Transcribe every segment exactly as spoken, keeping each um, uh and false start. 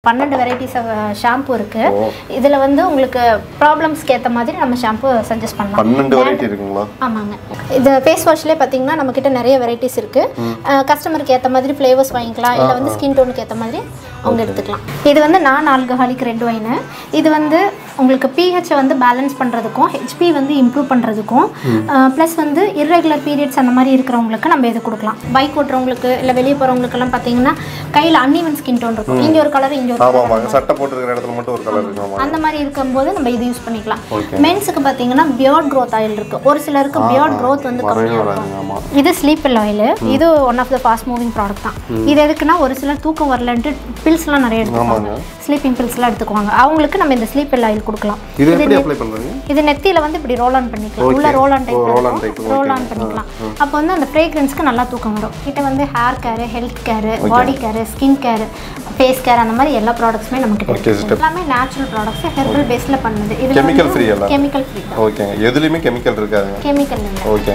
பன்னெண்டு varieties of shampoo இருக்கு. இதுல வந்து உங்களுக்கு ப்ராப்ளம்ஸ்க்கு ஏத்த மாதிரி நம்ம ஷாம்பு சஜஸ்ட் பண்ணலாம். பன்னெண்டு வெரைட்டி இருக்குங்களா? ஆமாங்க. இது ஃபேஸ் வாஷ்லயே பாத்தீங்கன்னா நம்ம கிட்ட நிறைய வெரைட்டிஸ் இருக்கு. கஸ்டமருக்கு ஏத்த மாதிரி ஃப்ளேவர்ஸ் வாங்கிக்கலாம், இல்ல வந்து ஸ்கின் டோனுக்கு ஏத்த மாதிரி அவங்க எடுத்துக்கலாம். இது வந்து நான் ஆல்கஹாலிக் ரெட் ஒயின். இது வந்து உங்களுக்கு pH வந்து பேலன்ஸ் பண்றதுக்கும் H P வந்து இம்ப்ரூவ் பண்றதுக்கும் ப்ளஸ் வந்து irregular periods அந்த மாதிரி இருக்கிறவங்களுக்கு நம்ம இது கொடுக்கலாம். பைக் ஓட்டுறவங்களுக்கு இல்ல வெளிய போறவங்களுக்கு எல்லாம் பாத்தீங்கன்னா கையில uneven skin tone இருக்கும். இங்க ஒரு கலர் இங்க ஒரு கலர். ஆமாங்க. சட்டை போட்டுக்கிற இடத்துல மட்டும் ஒரு கலர் இருக்கும். அந்த மாதிரி இருக்கும்போது நம்ம இது யூஸ் பண்ணிக்கலாம். மென்ஸ்க்கு பாத்தீங்கன்னா beard growth oil இருக்கு. ஒரு சிலருக்கு beard growth வந்து கம்மியா இருக்கும். இது sleepwell oil. இது one of the fast moving product தான். இது எதுக்குன்னா ஒரு சிலர் தூக்கம் வரலன்ட்டு பில்ஸ்லாம் நிறைய எடுத்துக்குவாங்க. ஸ்லீப்பிங் பில்ஸ்லாம் எடுத்துக்குவாங்க. அவங்களுக்கு நம்ம இந்த sleepwell oil கொடுக்கலாம். இது எப்படி அப்ளை பண்றீங்க? இது நெத்தியில வந்து இப்படி ரோல் ஆன் பண்ணிக்கலாம். உள்ள roll on type roll on பண்ணிக்கலாம். அப்ப வந்து அந்த ஃப்ரேக்ரன்ஸ்க்கு நல்லா தூக்கம் வரும். கிட்ட வந்து hair care, health care, body care, skin care, face care அந்த மாதிரி எல்லா ப்ராடக்ட்ஸுமே நமக்கு இருக்கு. எல்லாமே நேச்சுரல் ப்ராடக்ட்ஸ், ஹெர்பல் பேஸ்ல பண்ணுது. இது கெமிக்கல் ஃப்ரீ இல்ல? Chemical free. ஓகே. எதுலயுமே கெமிக்கல் இருக்காது. கெமிக்கல் இல்ல. Okay.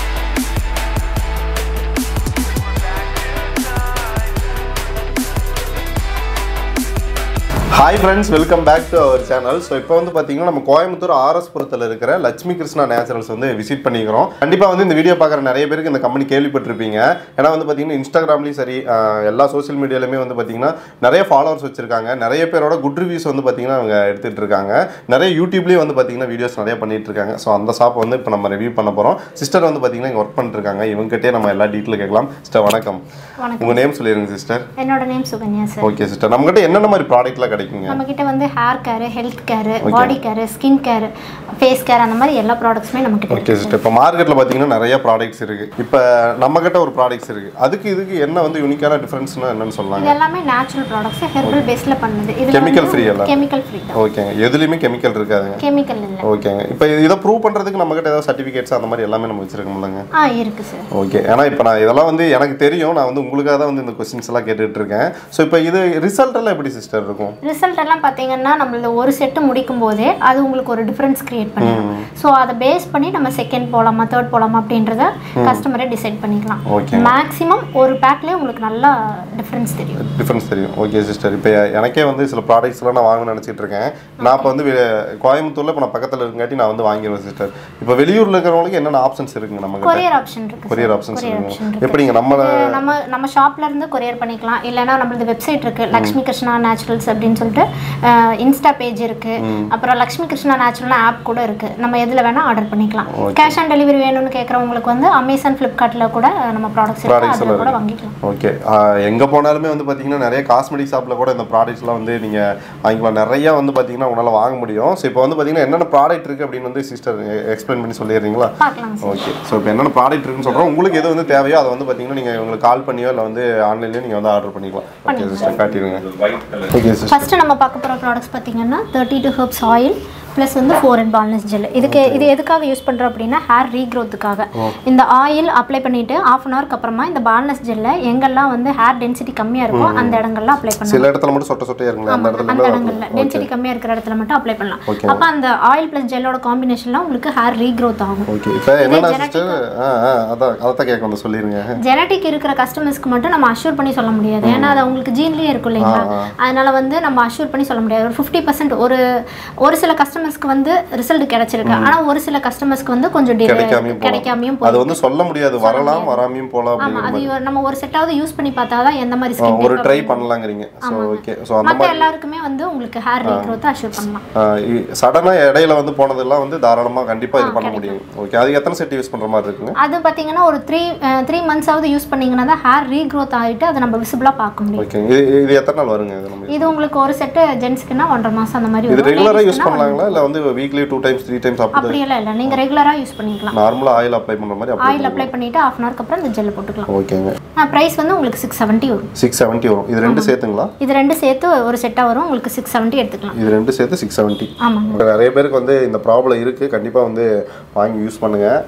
Hi friends, welcome back to our channel. So இப்போ வந்து பாத்தீங்கன்னா நம்ம கோயம்புத்தூர் R S புரத்துல இருக்கிற லட்சுமி கிருஷ்ணா நேச்சுரல்ஸ் வந்து விசிட் பண்ணிக்கிறோம். கண்டிப்பா வந்து இந்த வீடியோ பார்க்குற நிறைய பேருக்கு இந்த கம்பெனி கேள்விப்பட்டிருப்பீங்க. ஏன்னா வந்து பாத்தீங்கன்னா இன்ஸ்டாகிராம்லயும் சரி எல்லா சோஷியல் மீடியாலயுமே வந்து பாத்தீங்கன்னா நிறைய ஃபாலோவர்ஸ் வச்சிருக்காங்க. நிறைய பேரோட குட் ரிவ்யூஸ் வந்து பாத்தீங்கன்னா அவங்க எடுத்துட்டு இருக்காங்க. நிறைய யூடியூப்லயும் வந்து பாத்தீங்கன்னா வீடியோஸ் நிறைய பண்ணிட்டு இருக்காங்க. ஸோ அந்த ஷாப் வந்து இப்போ நம்ம ரிவ்யூ பண்ண போறோம். சிஸ்டர் வந்து பாத்தீங்கன்னா இங்க ஒர்க் பண்ணிட்டு இருக்காங்க. இவங்ககிட்டே நம்ம எல்லா டீட்டெயில் கேட்கலாம். சிஸ்டர் வணக்கம். உங்க நேம் சொல்லிருங்க சிஸ்டர். என்னோட name Sukanya sir. Okay sister, நம்ம கிட்ட என்னென்ன மாதிரி ப்ராடக்ட்லாம் கிடைக்குங்க? நம்ம கிட்ட வந்து hair care, health care, body care, skin care, face care அந்த மாதிரி எல்லா ப்ராடக்ட்ஸுமே நம்ம கிட்ட இருக்கு. ஓகே சிஸ்டர், இப்போ மார்க்கெட்ல பாத்தீங்கன்னா நிறைய ப்ராடக்ட்ஸ் இருக்கு. இப்போ நம்ம கிட்ட ஒரு ப்ராடக்ட்ஸ் இருக்கு. அதுக்கு இதுக்கு என்ன வந்து யூனிக்கான டிஃபரன்ஸ்னா என்னன்னு சொல்லலாம்? இது எல்லாமே நேச்சுரல் ப்ராடக்ட்ஸ், ஹெர்பல் பேஸ்ல பண்ணுது. இது கெமிக்கல் ஃப்ரீ இல்ல? கெமிக்கல் ஃப்ரீ தான். ஓகே. எதுலயுமே கெமிக்கல் இருக்காது? கெமிக்கல் இல்ல. ஓகே. இப்போ இத ப்ரூவ் பண்றதுக்கு நம்ம கிட்ட ஏதாவது சர்டிபிகேட்ஸ் அந்த மாதிரி எல்லாமே நம்ம வச்சிருக்கோம்லங்க? ஆ இருக்கு சார். ஓகே. ஏன்னா இப்போ நான் இதெல்லாம் வந்து எனக்கு தெரியும். நான் வந்து உங்களுக்காக தான் வந்து இந்த क्वेश्चंस எல்லாம் கேட்டுட்டு இருக்கேன். சோ இப்போ இது ரிசல்ட் எல்லாம் எப்படி சிஸ்டர் இருக்கும்? ரிசல்ட் எல்லாம் பாத்தீங்கன்னா நம்மள ஒரு செட் முடிக்கும் போதே அது உங்களுக்கு ஒரு டிஃபரன்ஸ் கிரியேட் பண்ணிடும். சோ அத பேஸ் பண்ணி நம்ம செகண்ட் போலாமா தேர்ட் போலாமா அப்படின்றத கஸ்டமரே டிசைட் பண்ணிக்கலாம். மேக்ஸिमम ஒரு பேக்லயே உங்களுக்கு நல்லா டிஃபரன்ஸ் தெரியும். டிஃபரன்ஸ் தெரியும். ஓகே சிஸ்டர், இப்போ எனக்கே வந்து சில ப்ராடக்ட்ஸ் எல்லாம் நான் வாங்க நினைச்சிட்டு இருக்கேன். நான் இப்போ வந்து கோயம்புத்தூர்ல இப்போ நான் பக்கத்துல இருக்கங்காட்டி நான் வந்து வாங்கிடுவேன் சிஸ்டர். இப்போ வெளியூர்ல இருக்கிறவங்களுக்கு என்னென்ன ஆப்ஷன்ஸ் இருக்குங்க? நம்ம கிட்ட கொரியர் ஆப்ஷன் இருக்கு. கொரியர் ஆப்ஷன்ஸ் இருக்கு. எப்படிங்க நம்ம நம்ம நம்ம ஷாப்ல இருந்து கொரியர் பண்ணிக்கலாம். இல்லனா நம்மளது வெப்சைட் இருக்கு, லக்ஷ்மி கிருஷ்ணா நேச்சுரல்ஸ் அப்படினு சொல்லிட்டு இன்ஸ்டா பேஜ் இருக்கு. அப்புறம் லக்ஷ்மி கிருஷ்ணா நேச்சுரல் ஆப் கூட இருக்கு. நம்ம எதுல வேணா ஆர்டர் பண்ணிக்கலாம். கேஷ் ஆன் டெலிவரி வேணும்னு கேக்குறவங்களுக்கு வந்து Amazon, Flipkartல கூட நம்ம ப்ராடக்ட்ஸ் இருக்கு, அதுல கூட வாங்கிக்கலாம். ஓகே. எங்க போனாலுமே வந்து பாத்தீங்கன்னா நிறைய காஸ்மெட்டிக் ஷாப்ல கூட இந்த ப்ராடக்ட்ஸ்லாம் வந்து நீங்க வாங்கிக்கலாம். நிறைய வந்து பாத்தீங்கன்னா உங்களால வாங்க முடியும். சோ இப்போ வந்து பாத்தீங்கன்னா என்னென்ன ப்ராடக்ட் இருக்கு அப்படினு வந்து சிஸ்டர் எக்ஸ்பிளைன் பண்ணி சொல்லிடுறீங்களா? பார்க்கலாம். ஓகே. சோ இப்போ என்னென்ன ப்ராடக்ட் இருக்குன்னு சொல்றோம். உங்களுக்கு எது வந்து தேவையோ அதை வந்து பாத்தீங்கன்னா நீங்க உங்களுக்கு கால் பண்ணியோ இல்ல வந்து ஆன்லைன்லயே நீங்க வந்து ஆர்டர் பண்ணிக்கலாம். ஓகே சிஸ்டர், காட்டிடுங்க. ஓகே சிஸ்டர், ஃபர்ஸ்ட் நம்ம பார்க்க போற ப்ராடக்ட்ஸ் பாத்தீங்கன்னா thirty-two herbs oil plus வந்து four and balance gel. இதுக்கு இது எதுக்காக யூஸ் பண்றோம் அப்படினா ஹேர் ரீக்ரோத்துக்காக. இந்த ஆயில் அப்ளை பண்ணிட்டு half an hour க்கு அப்புறமா இந்த balance gel எங்கெல்லாம் வந்து ஹேர் டென்சிட்டி கம்மியா இருக்கோ அந்த இடங்கள்ல அப்ளை பண்ணலாம். சில இடத்துல மட்டும் சொட்ட சொட்டையா இருக்குங்க, அந்த இடத்துல அந்த இடங்கள்ல டென்சிட்டி கம்மியா இருக்கிற இடத்துல மட்டும் அப்ளை பண்ணலாம். அப்ப அந்த ஆயில் plus ஜெல்லோட காம்பினேஷன்ல உங்களுக்கு ஹேர் ரீக்ரோத் ஆகும். ஓகே. இப்போ என்னன்னா சிஸ்டர் ஆ ஆ அத அத கேக்க வந்து சொல்லிருங்க. ஜெனடிக் இருக்கிற கஸ்டமர்ஸ்க்கு மட்டும் நம்ம அஷ்யூர் பண்ணி சொல்ல முடியாது. ஏன்னா அது உங்களுக்கு ஜீன்லயே இருக்கு இல்லையா? அதனால வந்து நம்ம அஷ்யூர் பண்ணி சொல்ல முடியாது. ஒரு fifty percent ஒரு ஒரு சில கஸ்டமர்ஸ்க்கு வந்து ரிசல்ட் கிடைச்சிருக்கு. ஆனா ஒரு சில கஸ்டமர்ஸ்க்கு வந்து கொஞ்சம் டிலே கிடைக்காமயும் போகும். அது வந்து சொல்ல முடியாது, வரலாம் வராமையும் போலாம் அப்படிங்க. அது நம்ம ஒரு செட்டாவது யூஸ் பண்ணி பார்த்தா தான் எந்த மாதிரி ஸ்கின் ஒரு ட்ரை பண்ணலாம்ங்கறீங்க. So okay. சோ அந்த மாதிரி எல்லாருக்குமே வந்து உங்களுக்கு ஹேர் ரீக்ரோத் அஷ்யூர் பண்ணலாம். சடனா இடையில வந்து போனதெல்லாம் வந்து தாராளமா கண்டிப்பா இது பண்ண முடியும். ஓகே. அது எத்தனை செட் யூஸ் பண்ற மாதிரி இருக்குங்க? அது பாத்தீங்கன்னா ஒரு three months ஆவது யூஸ் பண்ணீங்கனா தான் ஹேர் ரீக்ரோத் ஆயிட்டு அது நம்ம விசிபிளா பார்க்க முடியும். ஓகே. இது எத்தனை நாள் வருங்க இது நம்ம? இது உங்களுக்கு ஒரு செட் ஜென்ஸ்க்குனா one and a half மாசம் அந்த மாதிரி வரும். இது ரெகுலரா யூஸ் பண்ணலாம்ங்களா இல்ல வந்து weekly two times three times அப்படி? அப்படி இல்ல இல்ல, நீங்க ரெகுலரா யூஸ் பண்ணிக்கலாம். நார்மலா ஆயில் அப்ளை பண்ற மாதிரி அப்ளை ஆயில் அப்ளை பண்ணிட்டு half an hour க்கு அப்புறம் இந்த ஜெல் போட்டுக்கலாம். ஓகேங்க. பிரைஸ் வந்து உங்களுக்கு six seventy வரும். six seventy வரும். இது ரெண்டு சேர்த்துங்களா? இது ரெண்டு சேர்த்து ஒரு செட்டா வரும். உங்களுக்கு six seventy எடுத்துக்கலாம். இது ரெண்டு சேர்த்து six seventy. ஆமாங்க. நிறைய பேருக்கு வந்து இந்த ப்ராப்ளம் இருக்கு. கண்டிப்பா வந்து வாங்கி யூஸ் பண்ணுங்க.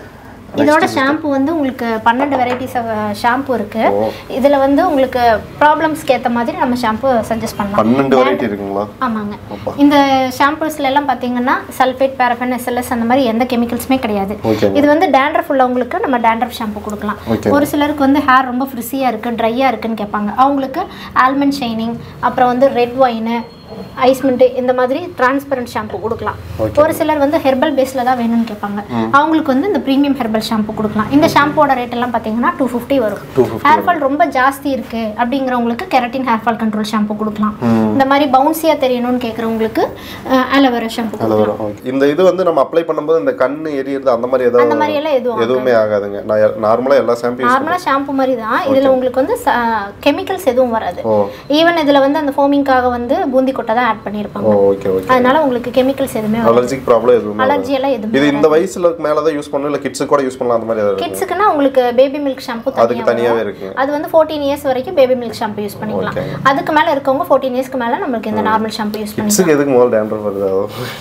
இதோட ஷாம்பு வந்து உங்களுக்கு பன்னெண்டு வெரைட்டிஸ் ஆஃப் ஷாம்பு இருக்கு. இதுல வந்து உங்களுக்கு ப்ராப்ளம்ஸ்க்கு ஏத்த மாதிரி நம்ம ஷாம்பு சஜஸ்ட் பண்ணலாம். பன்னெண்டு வெரைட்டி இருக்குங்களா? ஆமாங்க. இந்த ஷாம்பூஸ்ல எல்லாம் பாத்தீங்கன்னா சல்ஃபேட், பாராஃபின், எஸ்எல்எஸ் அந்த மாதிரி எந்த கெமிக்கல்ஸுமே கிடையாது. இது வந்து dandruff உள்ளவங்களுக்கு நம்ம dandruff ஷாம்பு கொடுக்கலாம். ஒரு சிலருக்கு வந்து ஹேர் ரொம்ப ஃப்ரிஸியா இருக்கு, ட்ரையா இருக்குன்னு கேட்பாங்க. அவங்களுக்கு ஆல்மண்ட் ஷைனிங், அப்புறம் வந்து ரெட் ஒயின், ஐஸ் மின்ட் இந்த மாதிரி டிரான்ஸ்பரண்ட் ஷாம்பு கொடுக்கலாம். ஒரு சிலர் வந்து ஹெர்பல் பேஸ்ல தான் வேணும்னு கேட்பாங்க. அவங்களுக்கு வந்து இந்த பிரீமியம் ஹெர்பல் ஷாம்பு கொடுக்கலாம். இந்த ஷாம்போட ரேட் எல்லாம் பாத்தீங்கன்னா டூ ஃபிஃப்டி வரும். ஹேர் ஃபால் ரொம்ப ஜாஸ்தி இருக்கு அப்படிங்கிறவங்களுக்கு keratin hair fall control shampoo கொடுக்கலாம். இந்த மாதிரி பவுன்சியா தெரியணும்னு கேட்கறவங்களுக்கு அலோவேரா ஷாம்பு கொடுக்கலாம். இந்த இது வந்து நம்ம அப்ளை பண்ணும்போது இந்த கண்ணு எரியறது அந்த மாதிரி ஏதாவது அந்த மாதிரி எல்லாம் எதுவும் எதுவுமே ஆகாதுங்க. நான் நார்மலா எல்லா ஷாம்பு நார்மலா ஷாம்பு மாதிரி தான். இதுல உங்களுக்கு வந்து கெமிக்கல்ஸ் எதுவும் வராது. ஈவன் இதுல வந்து அந்த ஃபோமிங்காக வந்து பூந்தி கொட்டை தான் ஆட் பண்ணிருப்பாங்க. Okay okay. அதனால உங்களுக்கு கெமிக்கல்ஸ் எதுவுமே அலர்ஜிக் ப்ராப்ளம் எதுவும் அலர்ஜி எல்லாம் எதுவும் இது இந்த வயசுல மேல தான் யூஸ் பண்ணனும் இல்ல கிட்ஸ் கூட யூஸ் பண்ணலாம் அந்த மாதிரி ஏதாவது கிட்ஸ்க்குனா உங்களுக்கு பேபி மில்க் ஷாம்பு அதுக்கு தனியாவே இருக்கு. அது வந்து பதினான்கு இயர்ஸ் வரைக்கும் பேபி மில்க் ஷாம்பு யூஸ் பண்ணிக்கலாம். அதுக்கு மேல இருக்கவங்க பதினான்கு இயர்ஸ்க்கு மேல நமக்கு இந்த நார்மல் ஷாம்பு யூஸ் பண்ணிக்கலாம். கிட்ஸ்க்கு எதுக்கு மோல் dandruff வருது?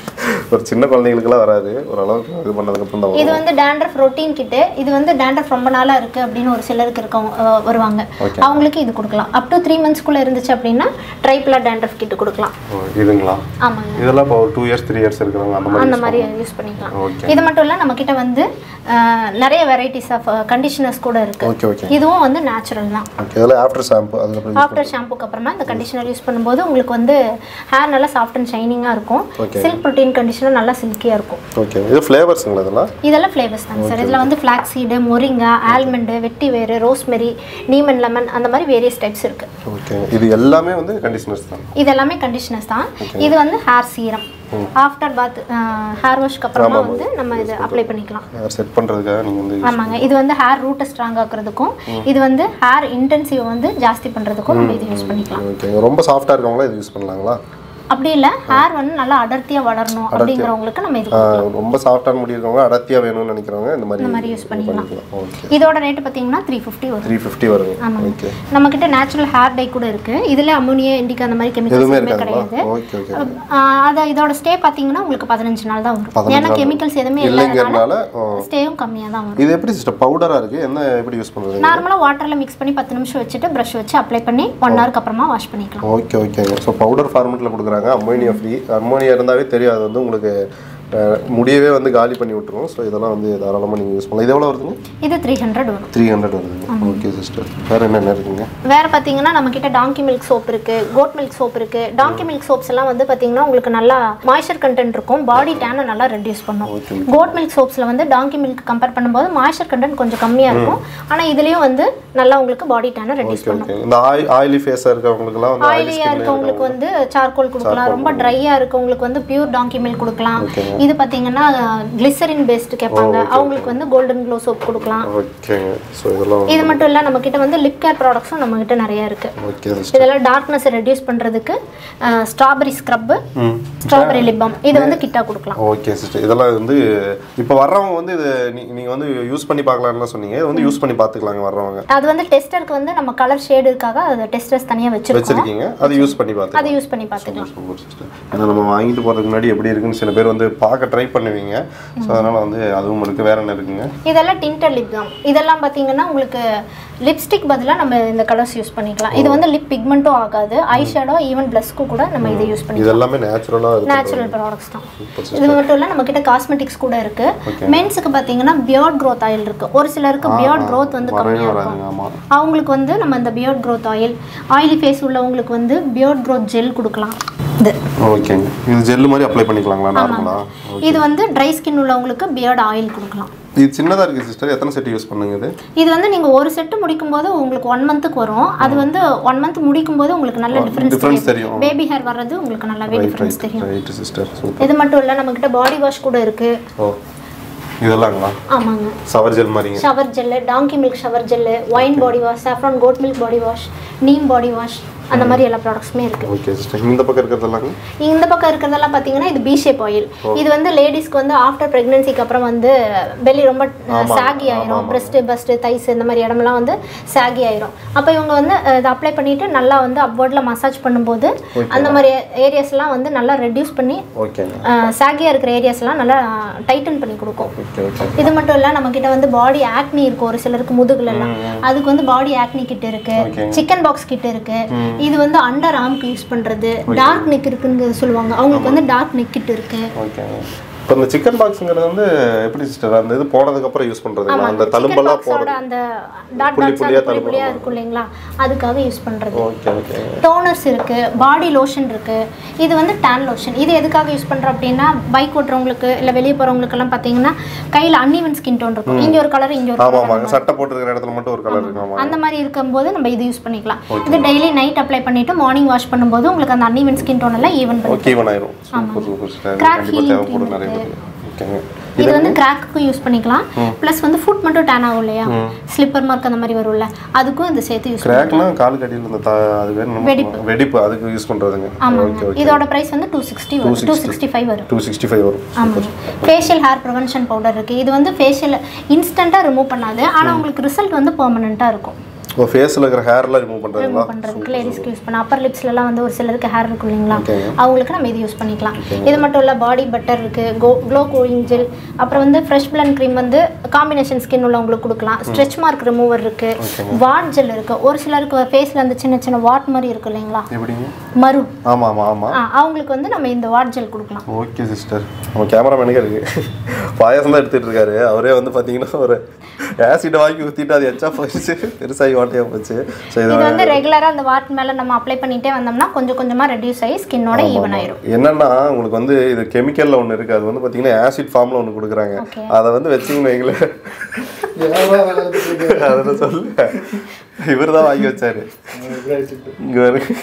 ஒரு சின்ன குழந்தைகளுக்கு எல்லாம் வராது. ஒரு அளவுக்கு இது பண்ணதுக்கு அப்புறம் தான் இது வந்து dandruff ரொட்டீன் கிட். இது வந்து dandruff ரொம்ப நாளா இருக்கு அப்படினு ஒரு சிலருக்கு இருக்கவங்க வருவாங்க. அவங்களுக்கு இது கொடுக்கலாம். அப் டு மூன்று मंथ्स குள்ள இருந்துச்சு அப்படினா ட்ரைப்ளா dandruff கிட் கொடுக்கலாம். இதுங்களா? ஆமாங்க. இதெல்லாம் இப்போ two years three years இருக்குறவங்க அந்த மாதிரி அந்த மாதிரி யூஸ் பண்ணிக்கலாம். இது மட்டும் இல்ல நம்ம கிட்ட வந்து நிறைய வெரைட்டிஸ் ஆஃப் கண்டிஷனர்ஸ் கூட இருக்கு. இதுவும் வந்து நேச்சுரல் தான். ஓகே. இதெல்லாம் ஆஃப்டர் ஷாம்பு அதுக்கு அப்புறம் ஆஃப்டர் ஷாம்புக்கு அப்புறமா இந்த கண்டிஷனர் யூஸ் பண்ணும்போது உங்களுக்கு வந்து ஹேர் நல்லா சாஃப்ட் அண்ட் ஷைனிங்கா இருக்கும். சில்க் புரோட்டீன் கண்டிஷனர் நல்லா சில்கியா இருக்கும். ஓகே. இது ஃப்ளேவர்ஸ்ங்களா இதெல்லாம்? இதெல்லாம் ஃப்ளேவர்ஸ் தான் சார். இதுல வந்து ஃபிளாக்ஸ் சீட், மொரிங்கா, ஆல்மண்ட், வெட்டி வேர், ரோஸ்மெரி, நீம் அண்ட் லெமன் அந்த மாதிரி வேரியஸ் டைப்ஸ் இருக்கு. ஓகே. இது எல்லாமே வந்து கண்டிஷனர்ஸ் தான். இது எல்லாமே கண்டிஷனர்ஸ் தான். இது வந்து hair serum. After bath hair வாஷ்க்கு அப்புறமா வந்து நம்ம இது அப்ளை பண்ணிக்கலாம். ஹேர் செட் பண்றதுக்காக நீங்க வந்து ஆமாங்க. இது வந்து ஹேர் ரூட் ஸ்ட்ராங் ஆக்குறதுக்கும் இது வந்து ஹேர் இன்டென்சிவ் வந்து ஜாஸ்தி பண்றதுக்கும் நம்ம இது யூஸ் பண்ணிக்கலாம். ஓகே. ரொம்ப சாஃப்ட்டா இருக்கவங்க இது யூஸ் பண்ணலாங்களா? அப்படி இல்ல ஹேர் வந்து நல்லா அடர்த்தியா வளரணும் அப்படிங்கறவங்களுக்கு நம்ம இது ரொம்ப சாஃப்ட்டா முடி இருக்கவங்க அடர்த்தியா வேணும்னு நினைக்கிறவங்க இந்த மாதிரி இந்த மாதிரி யூஸ் பண்ணிக்கலாம். ஓகே. இதோட ரேட் பாத்தீங்கன்னா three fifty வரும். three fifty வரும். ஓகே. நம்ம கிட்ட நேச்சுரல் ஹேர் டை கூட இருக்கு. இதுல அம்மோனியா, இண்டிகா அந்த மாதிரி கெமிக்கல்ஸ் எதுவுமே கிடையாது. Okay okay. அத இதோட ஸ்டே பாத்தீங்கன்னா உங்களுக்கு பதினைந்து நாள் தான் வரும். ஏன்னா கெமிக்கல்ஸ் எதுவுமே இல்லங்கறனால ஸ்டேயும் கம்மியா தான் வரும். இது எப்படி சிஸ்டர் பவுடரா இருக்கு? என்ன எப்படி யூஸ் பண்றது? நார்மலா வாட்டர்ல மிக்ஸ் பண்ணி பத்து நிமிஷம் வச்சிட்டு பிரஷ் வச்சு அப்ளை பண்ணி one ஹவருக்கு அப்புறமா வாஷ் பண்ணிக்கலாம். Okay okay. சோ பவுடர் ஃபார்மட்ல கொடுக்குறாங்க. Ammonia free. அம்மோனியா இருந்தாவே தெரியும் அது வந்து உங்களுக்கு முடியவே வந்து காலி பண்ணி விட்டுரும். ஸோ இதெல்லாம் வந்து தாராளமாக நீங்கள் யூஸ் பண்ணலாம். இது எவ்வளோ வருதுங்க? இது த்ரீ ஹண்ட்ரட் வரும். த்ரீ ஹண்ட்ரட் வருதுங்க. Okay sister. வேறு என்னென்ன இருக்குங்க? வேறு பார்த்தீங்கன்னா நம்ம கிட்ட டாங்கி மில்க் சோப் இருக்கு, கோட் மில்க் சோப் இருக்கு. டாங்கி மில்க் சோப்ஸ் எல்லாம் வந்து பார்த்தீங்கன்னா உங்களுக்கு நல்லா மாய்ஸ்சர் கண்டென்ட் இருக்கும், பாடி டேனை நல்லா ரெடியூஸ் பண்ணும். கோட் மில்க் சோப்ஸில் வந்து டாங்கி மில்க் கம்பேர் பண்ணும்போது மாய்ஸ்சர் கண்டென்ட் கொஞ்சம் கம்மியாக இருக்கும். ஆனால் இதுலேயும் வந்து நல்லா உங்களுக்கு பாடி டேனை ரெடியூஸ் பண்ணும். இந்த ஆயிலி ஃபேஸாக இருக்கவங்களுக்குலாம் வந்து ஆயிலியாக இருக்கவங்களுக்கு வந்து சார்கோல் கொடுக்கலாம். ரொம்ப ட்ரையாக இருக்கவங்களுக்கு வந்து பியூர் டாங்கி மில்க் கொடுக்கலாம். இது பார்த்தீங்கன்னா கிளிசரின் பேஸ்ட் கேட்பாங்க, அவங்களுக்கு வந்து கோல்டன் க்ளோ சோப் கொடுக்கலாம். ஓகேங்க. ஸோ இதெல்லாம் இது மட்டும் இல்லை நம்ம கிட்ட வந்து லிப் கேர் ப்ராடக்ட்ஸும் நம்ம கிட்ட நிறைய இருக்கு. ஓகே. இதெல்லாம் டார்க்னஸ் ரெடியூஸ் பண்றதுக்கு strawberry scrub, strawberry lip balm இது வந்து கிட்டா கொடுக்கலாம். Okay sister. இதெல்லாம் வந்து இப்போ வர்றவங்க வந்து இது நீங்க வந்து யூஸ் பண்ணி பார்க்கலாம்னு சொன்னீங்க. இது வந்து யூஸ் பண்ணி பார்த்துக்கலாங்க வர்றவங்க. அது வந்து டெஸ்டருக்கு வந்து நம்ம கலர் ஷேடுக்காக அது டெஸ்டர்ஸ் தனியா வச்சிருக்கீங்க. அது யூஸ் பண்ணி பார்த்து அது யூஸ் பண்ணி பார்த்துக்கலாம். ஏன்னா நம்ம வாங்கிட்டு போறதுக்கு முன்னாடி எப்படி இருக்குன்னு சில பேர் வந்து பார்க்க ட்ரை பண்ணுவீங்க. ஸோ அதனால வந்து அதுவும் இருக்கு. வேற என்ன இருக்குங்க? இதெல்லாம் டிண்டர் லிப் பாம். இதெல்லாம் பார்த்தீங்கன்னா உங்களுக்கு லிப்ஸ்டிக் பதிலாக நம்ம இந்த கலர்ஸ் யூஸ் பண்ணிக்கலாம். இது வந்து லிப் பிக்மெண்ட்டும் ஆகாது, ஐ ஷேடோ ஈவன் பிளஸ்க்கு கூட நம்ம இதை யூஸ் பண்ணிக்கலாம். இதெல்லாமே நேச்சுரலா நேச்சுரல் ப்ராடக்ட்ஸ் தான். இது மட்டும் இல்லை நம்ம கிட்ட காஸ்மெட்டிக்ஸ் கூட இருக்கு. மென்ஸுக்கு பார்த்தீங்கன்னா பியர்ட் க்ரோத் ஆயில் இருக்கு. ஒரு சிலருக்கு பியர்ட் க்ரோத் வந்து கம்மியாக இருக்கும். அவங்களுக்கு வந்து நம்ம இந்த beard growth oil, oily face உள்ளவங்களுக்கு வந்து பியர்ட் க்ரோத் ஜெல் கொடுக்கலாம். இது ஓகேங்க. இது ஜெல் மாதிரி அப்ளை பண்ணிக்கலாங்களா நார்மலா? இது வந்து ட்ரை ஸ்கின் உள்ளவங்களுக்கு பியர்ட் ஆயில் கொடுக்கலாம். இது சின்னதா இருக்கு சிஸ்டர். எத்தனை செட் யூஸ் பண்ணுங்க இது? இது வந்து நீங்க ஒரு செட் முடிக்கும்போது உங்களுக்கு one மந்த்க்கு வரும். அது வந்து one மந்த் முடிக்கும்போது உங்களுக்கு நல்ல டிஃபரன்ஸ் தெரியும். பேபி ஹேர் வர்றது உங்களுக்கு நல்லாவே டிஃபரன்ஸ் தெரியும். Right sister. சூப்பர். இது மட்டும் இல்ல நம்ம கிட்ட பாடி வாஷ் கூட இருக்கு. ஓ இதெல்லாம்ங்களா? ஆமாங்க. ஷவர் ஜெல் மாதிரிங்க. Shower gel, donkey milk shower gel, wine body wash, saffron goat milk body wash, neem body wash அந்த மாதிரி எல்லா ப்ராடக்ட்ஸுமே இருக்குது. Okay sister. இந்த பக்கம் இருக்கிறதெல்லாம் இந்த பக்கம் இருக்கிறதெல்லாம் பார்த்தீங்கன்னா இது பி ஷேப் ஆயில். இது வந்து லேடிஸ்க்கு வந்து ஆஃப்டர் ப்ரெக்னன்சிக்கு அப்புறம் வந்து பெல்லி ரொம்ப சாகி ஆயிரும், பிரெஸ்ட்டு பஸ்ட்டு தைஸ் இந்த மாதிரி இடமெல்லாம் வந்து சாகி ஆயிரும். அப்போ இவங்க வந்து இதை அப்ளை பண்ணிட்டு நல்லா வந்து அப்வர்டில் மசாஜ் பண்ணும்போது அந்த மாதிரி ஏரியாஸ்லாம் வந்து நல்லா ரெடியூஸ் பண்ணி சாகியாக இருக்கிற ஏரியாஸ்லாம் நல்லா டைட்டன் பண்ணி கொடுக்கும். இது மட்டும் இல்லை, நம்மக்கிட்ட வந்து பாடி ஆக்னி இருக்கும் ஒரு சிலருக்கு முதுகுலலாம், அதுக்கு வந்து பாடி ஆக்னி கிட்ட இருக்கு, சிக்கன் பாக்ஸ் கிட்ட இருக்கு. இது வந்து அண்டர் ஆர்ம்க்கு யூஸ் பண்ணுறது, டார்க் நெக் இருக்குன்னு சொல்லுவாங்க, அவங்களுக்கு வந்து டார்க் நெக் கிட்ட இருக்கு. இப்போ இந்த சிக்கன் பாக்ஸ்ங்கிறது வந்து எப்படி சிஸ்டர் அந்த இது போனதுக்கு அப்புறம் யூஸ் பண்றது அந்த தழும்பெல்லாம் போறது அந்த டாட் டாட்ஸ் புள்ளி புள்ளியா இருக்கும் இல்லீங்களா, அதுக்காக யூஸ் பண்றது. Okay okay. டோனர்ஸ் இருக்கு, பாடி லோஷன் இருக்கு. இது வந்து டான் லோஷன். இது எதுக்காக யூஸ் பண்றோம் அப்படின்னா பைக் ஓட்டுறவங்களுக்கு இல்ல வெளிய போறவங்களுக்கு எல்லாம் பாத்தீங்கன்னா கையில அன்ஈவன் ஸ்கின் டோன் இருக்கும், இங்க ஒரு கலர் இங்க ஒரு கலர். ஆமா ஆமா, சட்டை போட்டுக்கிற இடத்துல மட்டும் ஒரு கலர் இருக்கும். அந்த மாதிரி இருக்கும்போது நம்ம இது யூஸ் பண்ணிக்கலாம். இது டெய்லி நைட் அப்ளை பண்ணிட்டு மார்னிங் வாஷ் பண்ணும்போது உங்களுக்கு அந்த அன்ஈவன் ஸ்கின் டோன் எல்லாம் ஈவன் பண்ணும். ஓகே, ஈவன் ஆயிரும். Super super sister. கண்டிப்பா தேவைப்படும் நிறைய. இது வந்து கிராக்குக்கும் யூஸ் பண்ணிக்கலாம். ப்ளஸ் வந்து ஃபுட் மட்டும் டேன் ஆகும் இல்லையா, ஸ்லிப்பர் மார்க் அந்த மாதிரி வரும்ல, அதுக்கும் இந்த சேர்த்து யூஸ் பண்ணிக்கலாம். கிராக்னா கால் கடியில இந்த அது வேணும் வெடிப்பு வெடிப்பு அதுக்கு யூஸ் பண்றதுங்க. Okay okay. இதோட பிரைஸ் வந்து two sixty வரும், two sixty-five வரும். two sixty-five வரும். ஆமா. ஃபேஷியல் ஹேர் ப்ரிவென்ஷன் பவுடர் இருக்கு. இது வந்து ஃபேஷியல் இன்ஸ்டன்ட்டா ரிமூவ் பண்ணாது, ஆனா உங்களுக்கு ரிசல்ட் வந்து பெர்மனன்ட்டா இருக்கும். ஓ, ஃபேஸ்ல இருக்கிற ஹேர்லாம் ரிமூவ் பண்றதுங்களா? ரிமூவ் பண்றதுக்கு லேடிஸ்க்கு யூஸ் பண்ண அப்பர் லிப்ஸ்ல எல்லாம் வந்து ஒரு சிலருக்கு ஹேர் இருக்கும் இல்லீங்களா, அவங்களுக்கு நம்ம இது யூஸ் பண்ணிக்கலாம். இது மட்டும் இல்ல, பாடி பட்டர் இருக்கு, க்ளோ கோயிங் ஜெல், அப்புறம் வந்து ஃப்ரெஷ் பிளன் க்ரீம் வந்து காம்பினேஷன் ஸ்கின் உள்ளவங்களுக்கு கொடுக்கலாம். ஸ்ட்ரெச் மார்க் ரிமூவர் இருக்கு, வாட் ஜெல் இருக்கு. ஒரு சிலருக்கு ஃபேஸ்ல அந்த சின்ன சின்ன வாட் மாதிரி இருக்கு இல்லீங்களா, எப்படிங்க மரு, ஆமா ஆமா ஆமா, அவங்களுக்கு வந்து நம்ம இந்த வாட் ஜெல் கொடுக்கலாம். Okay sister. நம்ம கேமராமேனுக்கு இருக்கு பாயாசம் தான் எடுத்துட்டு இருக்காரு, அவரே வந்து பாத்தீங்கன்னா ஒரு ஆசிட் வாங்கி ஊத்திட்டு அது எச்சா போயிடுச்சு, பெருசாகி வாட்டியா போச்சு. ஸோ இது வந்து ரெகுலராக அந்த வாட் மேலே நம்ம அப்ளை பண்ணிட்டே வந்தோம்னா கொஞ்சம் கொஞ்சமாக ரெடியூஸ் ஆகி ஸ்கின்னோட ஈவன் ஆயிரும். என்னன்னா உங்களுக்கு வந்து இது கெமிக்கலில் ஒன்று இருக்குது, அது வந்து பார்த்தீங்கன்னா ஆசிட் ஃபார்மில் ஒன்று கொடுக்குறாங்க, அதை வந்து வச்சிங்கன்னு வைங்களேன். அதெல்லாம் சொல்லு, இவர் தான் வாங்கி வச்சாரு. இங்கே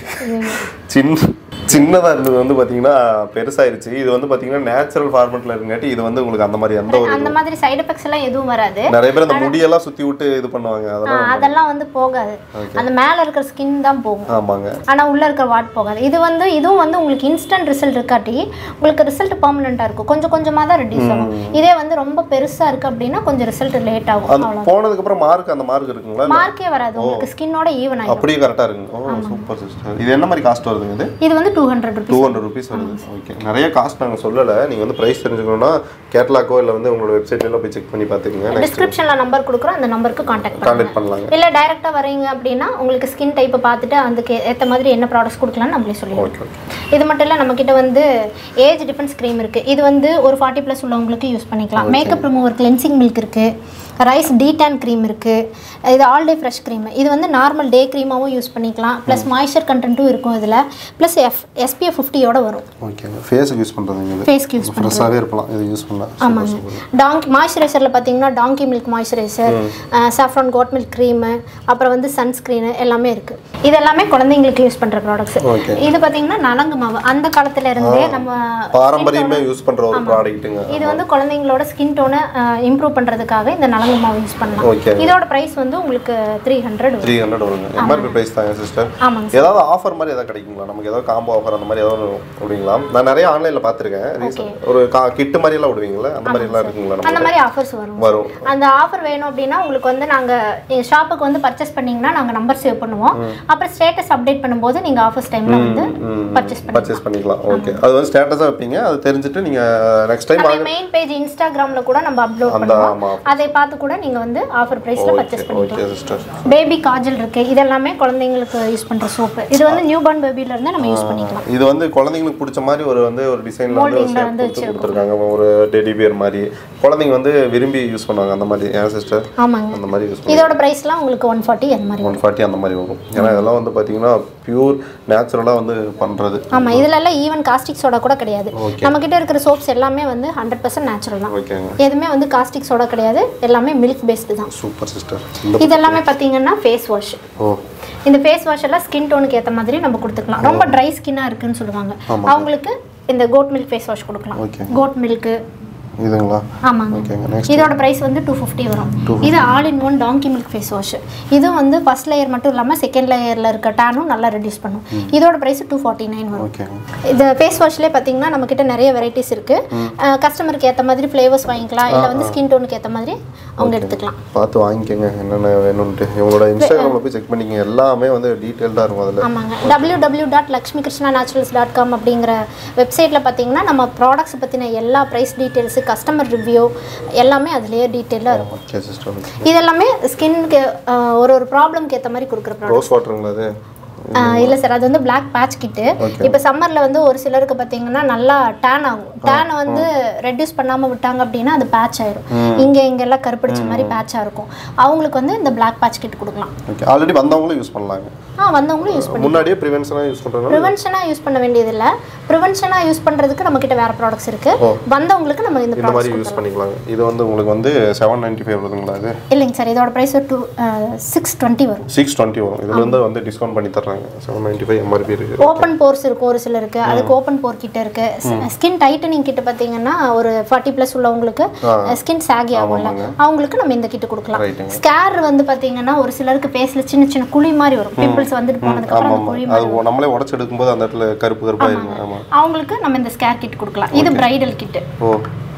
சின்ன சின்னதாக இருந்தது வந்து பார்த்தீங்கன்னா பெருசாயிருச்சு. இது வந்து பார்த்தீங்கன்னா நேச்சுரல் ஃபார்மெட்டில் இருங்காட்டி இது வந்து உங்களுக்கு அந்த மாதிரி எந்த ஒரு அந்த மாதிரி சைடு எஃபெக்ட்ஸ் எல்லாம் எதுவும் வராது. நிறைய பேர் அந்த முடியெல்லாம் சுற்றி விட்டு இது பண்ணுவாங்க, அதெல்லாம் அதெல்லாம் வந்து போகாது. அந்த மேலே இருக்கிற ஸ்கின் தான் போகும். ஆமாங்க. ஆனால் உள்ளே இருக்கிற வாட் போகாது. இது வந்து இதுவும் வந்து உங்களுக்கு இன்ஸ்டன்ட் ரிசல்ட் இருக்காட்டி உங்களுக்கு ரிசல்ட் பர்மனெண்ட்டாக இருக்கும், கொஞ்சம் கொஞ்சமாக தான் ரெடியூஸ் ஆகும். இதே வந்து ரொம்ப பெருசாக இருக்குது அப்படின்னா கொஞ்சம் ரிசல்ட் லேட் ஆகும். போனதுக்கப்புறம் மார்க் அந்த மார்க் இருக்குங்களா? மார்க்கே வராது, உங்களுக்கு ஸ்கின்னோட ஈவன் ஆகும். அப்படியே கரெக்டாக இருக்குங்க. ஓ சூப்பர் சிஸ்டர். இது என்ன மாதிரி காஸ்ட் வருதுங்க? இது இது வந்து two hundred rupees. two hundred rupees வருது. ஓகே. நிறைய காஸ்ட் நாங்க சொல்லல. நீங்க வந்து பிரைஸ் தெரிஞ்சுக்கணும்னா கேட்டலாகோ இல்ல வந்து உங்களோட வெப்சைட்ல போய் செக் பண்ணி பாத்துக்கங்க. டிஸ்கிரிப்ஷன்ல நம்பர் கொடுக்குறோம், அந்த நம்பருக்கு கான்டாக்ட் பண்ணுங்க. பண்ணலாம். இல்ல டைரக்ட்டா வரீங்க அப்படினா உங்களுக்கு ஸ்கின் டைப்பை பார்த்துட்டு அதுக்கு ஏத்த மாதிரி என்ன ப்ராடக்ட்ஸ் கொடுக்கலாம்னு நம்மளே சொல்லுவோம். ஓகே. இது மட்டும் இல்ல, நம்ம கிட்ட வந்து ஏஜ் டிஃபரன்ஸ் க்ரீம் இருக்கு. இது வந்து ஒரு forty plus உள்ளவங்களுக்கு யூஸ் பண்ணிக்கலாம். மேக்கப் ரிமூவர் கிளென்சிங் மில்க் இருக்கு, ரைஸ் டீடான் க்ரீம் இருக்கு, இது ஆல் டே ஃப்ரெஷ் க்ரீம். இது வந்து நார்மல் டே க்ரீமாவும் யூஸ் பண்ணிக்கலாம், ப்ளஸ் மாய்ஸ்சர் கண்டென்ட்டும் இருக்கும் இதில், ப்ளஸ் எஃப் எஸ்பிஎஃப் ஃபிஃப்டியோட வரும். ஓகே. ஃபேஸுக்கு யூஸ் பண்ணுறது, ஃபேஸ்க்கு யூஸ் பண்ணுறது ஃப்ரெஷ்ஷாகவே இருக்கலாம், இது யூஸ் பண்ணலாம். ஆமாங்க. டாங்கி மாய்ஸ்சரைசரில் பார்த்தீங்கன்னா donkey milk moisturiser, saffron goat milk cream, அப்புறம் வந்து சன்ஸ்க்ரீனு எல்லாமே இருக்குது. இது எல்லாமே குழந்தைங்களுக்கு யூஸ் பண்ணுற ப்ராடக்ட்ஸ். இது பார்த்தீங்கன்னா நலங்கு மாவு அந்த காலத்துல இருந்தே நம்ம பாரம்பரியமாக யூஸ் பண்ணுற ஒரு ப்ராடக்ட்டுங்க. இது வந்து குழந்தைங்களோட ஸ்கின் டோனை இம்ப்ரூவ் பண்ணுறதுக்காக இந்த நலங்கு மாவு யூஸ் பண்ணலாம். இதோட பிரைஸ் வந்து உங்களுக்கு three hundred three hundred வருங்க. எம்ஆர்பி பிரைஸ் தாங்க சிஸ்டர். ஆமாங்க. ஏதாவது ஆஃபர் மாதிரி ஏதாவது கிடைக்குங்களா? நமக்கு ஏதாவது காம்போ ஆஃபர் அந்த மாதிரி ஏதாவது அப்படிங்களா? நான் நிறைய ஆன்லைன்ல பார்த்துருக்கேன். ஒரு கிட் மாதிரி எல்லாம் விடுவீங்களா? அந்த மாதிரி எல்லாம் இருக்குங்களா? அந்த மாதிரி ஆஃபர்ஸ் வரும். வரும். அந்த ஆஃபர் வேணும் அப்படின்னா உங்களுக்கு வந்து நாங்க ஷாப்புக்கு வந்து பர்ச்சேஸ் பண்ணீங்கன்னா நாங்க நம்பர் சேவ் பண்ணுவோம். அப்புறம் ஸ்டேட்டஸ் அப்டேட் பண்ணும்போது நீங்க ஆஃபர்ஸ் டைம்ல வந்து பர்ச்சேஸ் பண்ணி பர்ச்சேஸ் பண்ணிக்கலாம். ஓகே. அது வந்து ஸ்டேட்டஸா வைப்பீங்க, அது தெரிஞ்சிட்டு நீங்க நெக்ஸ்ட் டைம் வாங்க மெயின் பேஜ் இன்ஸ்டாகிராம்ல கூட நம்ம அப்லோட் பண்ணுவோம். அதை பார்த்து கூட நீங்க வந்து ஆஃபர் பிரைஸ்ல பர்ச்சேஸ் பண்ணிக்கலாம். Okay sister. பேபி காஜல் இருக்கு, இது எல்லாமே குழந்தைகளுக்கு யூஸ் பண்ற சோப். இது வந்து நியூ பார்ன் பேபில இருந்து நம்ம யூஸ் பண்ணிக்கலாம். இது வந்து குழந்தைகளுக்கு பிடிச்ச மாதிரி ஒரு வந்து ஒரு டிசைன்ல வந்து கொடுத்திருக்காங்க, ஒரு டெடி பியர் மாதிரி குழந்தைங்க வந்து விரும்பி யூஸ் பண்ணுவாங்க அந்த மாதிரி. ஏன் சிஸ்டர்? ஆமாங்க. அந்த மாதிரி யூஸ் பண்ணுவாங்க. இதோட பிரைஸ்லாம் உங்களுக்கு one forty அந்த மாதிரி one forty அந்த மாதிரி வரும். ஏன்னா இதெல்லாம் வந்து பாத்தீங்கன்னா பியூர் நேச்சுரலா வந்து பண்றது. ஆமா. இதுல எல்லாம் ஈவன் காஸ்டிக் சோடா கூட கிடையாது. நம்ம கிட்ட இருக்கிற சோப்ஸ் எல்லாமே வந்து one hundred percent நேச்சுரல் தான். ஓகேங்க. எதுமே வந்து காஸ்டிக் சோடா கிடையாது, எல்லாமே மில்க் பேஸ்ட் தான். Super sister. இது எல்லாமே பாத்தீங்கன்னா ஃபேஸ் வாஷ். ஓ. இந்த ஃபேஸ் வாஷ் எல்லாம் ஸ்கின் டோனுக்கு ஏத்த மாதிரி நம்ம கொடுத்துக்கலாம். ரொம்ப ட்ரை ஸ்கின்னா இருக்குன்னு சொல்லுவாங்க, அவங்களுக்கு இந்த கோட் மில்க் ஃபேஸ் வாஷ் கொடுக்கலாம். கோட் மில்க் இதுங்களா? ஆமாங்க. ஓகேங்க. நெக்ஸ்ட் இதோட பிரைஸ் வந்து டூ ஃபிஃப்டி வரும். இது all in one donkey milk face wash. இது வந்து ஃபர்ஸ்ட் லேயர் மட்டும் இல்லாமல் செகண்ட் லேயரில் இருக்க டேனும் நல்லா ரெடியூஸ் பண்ணும். இதோட பிரைஸ் டூ ஃபார்ட்டி நைன் வரும். இந்த ஃபேஸ் வாஷ்லேயே பார்த்தீங்கன்னா நம்மக்கிட்ட நிறைய வெரைட்டிஸ் இருக்குது. கஸ்டமருக்கு ஏற்ற மாதிரி ஃப்ளேவர்ஸ் வாங்கிக்கலாம், இல்லை வந்து ஸ்கின் டோனுக்கு ஏற்ற மாதிரி அவங்க எடுத்துக்கலாம். பார்த்து வாங்கிக்கோங்க என்னென்ன வேணும்ட்டு. இவங்களோட இன்ஸ்டாகிராமில் போய் செக் பண்ணிங்க, எல்லாமே வந்து டீட்டெயில்டாக இருக்கும் அதில். ஆமாங்க. W W dot Lakshmi Krishna naturals dot com அப்படிங்கிற வெப்சைட்டில் பார்த்தீங்கன்னா நம்ம ப்ராடக்ட்ஸ் பற்றின எல்லா ப்ரைஸ் டீட்டெயில்ஸு, கஸ்டமர் ரிவ்யூ எல்லாமே அதுலேயே டீட்டெயிலாக இருக்கும். இதெல்லாமே ஸ்கின்க்கு ஒரு ஒரு ப்ராப்ளம்க்கு ஏற்ற மாதிரி கொடுக்குற ப்ராடக்ட். ரோஸ் வாட்டருங்களா அது? இல்லை சார், அது வந்து பிளாக் பேட்ச் கிட்டு. இப்போ சம்மரில் வந்து ஒரு சிலருக்கு பார்த்தீங்கன்னா நல்லா டேன் ஆகும். டேனை வந்து ரெடியூஸ் பண்ணாமல் விட்டாங்க அப்படின்னா அது பேட்ச் ஆயிரும். இங்கே இங்கெல்லாம் கருப்பிடிச்ச மாதிரி பேட்சாக இருக்கும். அவங்களுக்கு வந்து இந்த பிளாக் பேட்ச் கிட் கொடுக்கலாம். ஆல்ரெடி வந்தவங்களும் யூஸ் பண்ணலாங்க. ஆ வந்தவங்களும் யூஸ் பண்ணி முன்னாடியே ப்ரிவென்ஷனாக யூஸ் பண்ணுறாங்க. ப்ரிவென்ஷனாக யூஸ் பண்ண வேண்டியதில்லை. ப்ரிவென்ஷனாக யூஸ் பண்ணுறதுக்கு நம்மக்கிட்ட வேறு ப்ராடக்ட்ஸ் இருக்குது. வந்தவங்களுக்கு நம்ம இந்த மாதிரி யூஸ் பண்ணிக்கலாம். இது வந்து உங்களுக்கு வந்து செவன் நைன்ட்டி ஃபைவ் வருதுங்களா? அது இல்லைங்க சார், இதோட ப்ரைஸ் டூ சிக்ஸ் டுவெண்ட்டி வரும். சிக்ஸ் டுவெண்ட்டி வரும். இதில் வந்து வந்து டிஸ்கவுண்ட் பண்ணி தர்றாங்க. செவன் நைன்ட்டி ஃபைவ் எம்ஆர்பி இருக்குது. ஓப்பன் போர்ஸ் இருக்கும் ஒரு சிலருக்கு, அதுக்கு ஓப்பன் போர் கிட்ட இருக்குது. ஸ்கின் டைட்டனிங் கிட்ட பார்த்தீங்கன்னா ஒரு ஃபார்ட்டி ப்ளஸ் உள்ளவங்களுக்கு ஸ்கின் சாகி ஆகும்ல, அவங்களுக்கு நம்ம இந்த கிட்ட கொடுக்கலாம். ஸ்கேர் வந்து பார்த்தீங்கன்னா ஒரு சிலருக்கு ஃபேஸில் சின்ன சின்ன குழி மாதிரி வரும். பிம்பிள்ஸ் வந்துட்டு போனதுக்கப்புறம் அது நம்மளே உடச்சு எடுக்கும்போது அந்த இடத்துல கருப்பு கருப்பாயிருங்க. ஆமாம், அவங்களுக்கு நம்ம இந்த ஸ்கேர் கிட் கொடுக்கலாம். இது பிரைடல் கிட். ஓ,